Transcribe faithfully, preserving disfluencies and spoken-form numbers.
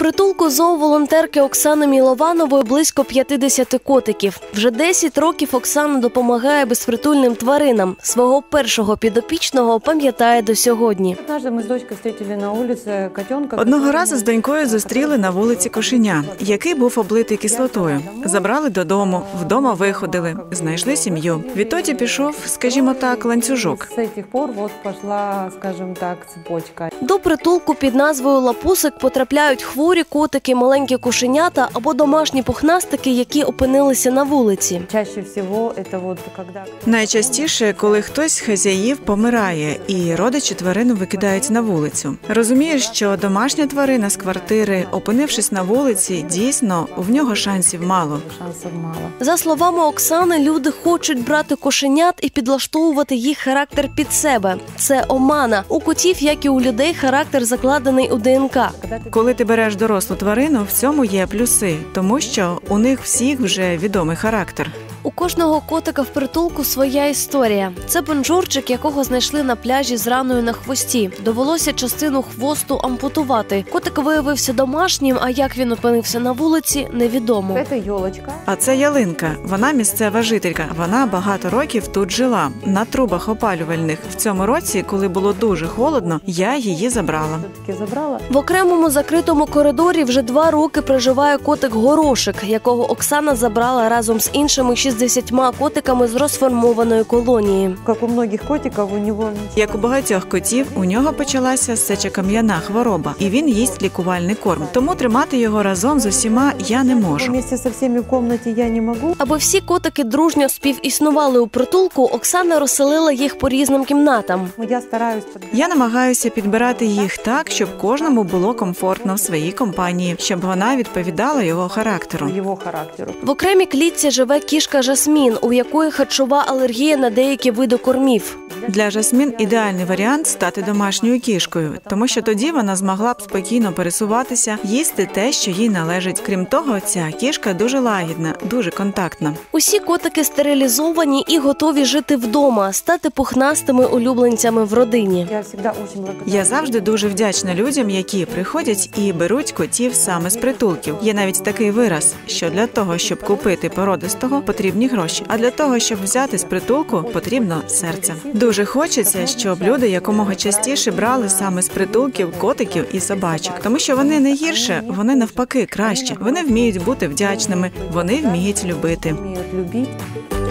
притулку зооволонтерки Оксани Мілованової близько п'ятдесят котиків. Вже десять років Оксана допомагає безпритульним тваринам. Свого першого підопічного пам'ятає до сьогодні. Одного разу з донькою зустріли на вулиці кошеня, який був облитий кислотою. Забрали додому, вдома виходили, знайшли сім'ю. Відтоді пішов, скажімо так, ланцюжок. До притулку під назвою «Лапусик» потрапляють хворі котики, маленькі кошенята або домашні пухнастики, які опинилися на вулиці. Найчастіше, коли хтось з хазяїв помирає і родичі тварину викидають на вулицю. Розумієш, що домашня тварина з квартири, опинившись на вулиці, дійсно, в нього шансів мало. За словами Оксани, люди хочуть брати кошенят і підлаштовувати їх характер під себе. Це омана. У котів, як і у людей, характер закладений у ДНК. Коли ти береш дорослу тварину, в цьому є плюси, тому що у них всіх вже відомий характер. У кожного котика в притулку своя історія. Це бонжурчик, якого знайшли на пляжі з раною на хвості. Довелося частину хвосту ампутувати. Котик виявився домашнім, а як він опинився на вулиці, невідомо. А це ялинка. Вона місцева жителька. Вона багато років тут жила, на трубах опалювальних. В цьому році, коли було дуже холодно, я її забрала. В окремому закритому коридорі вже два роки проживає котик-горошик, якого Оксана забрала разом з іншими шістдесятьма котиками з розформованої колонії. Як у багатьох котів, у нього почалася сечокам'яна хвороба, і він їсть лікувальний корм. Тому тримати його разом з усіма я не можу. Аби всі котики дружньо співіснували у притулку, Оксана розселила їх по різним кімнатам. Я намагаюся підбирати їх так, щоб кожному було комфортно в своїй компанії, щоб вона відповідала його характеру. В окремій клітці живе кішка Жасмін, у якої харчова алергія на деякі види кормів. Для Жасмін ідеальний варіант стати домашньою кішкою, тому що тоді вона змогла б спокійно пересуватися, їсти те, що їй належить. Крім того, ця кішка дуже лагідна, дуже контактна. Усі котики стерилізовані і готові жити вдома, стати пухнастими улюбленцями в родині. Я завжди дуже вдячна людям, які приходять і беруть котів саме з притулків. Є навіть такий вираз, що для того, щоб купити породистого, потрібні гроші, а для того, щоб взяти з притулку, потрібно серце. Дуже хочеться, щоб люди якомога частіше брали саме з притулків котиків і собачок, тому що вони не гірше, вони навпаки краще. Вони вміють бути вдячними, вони вміють любити.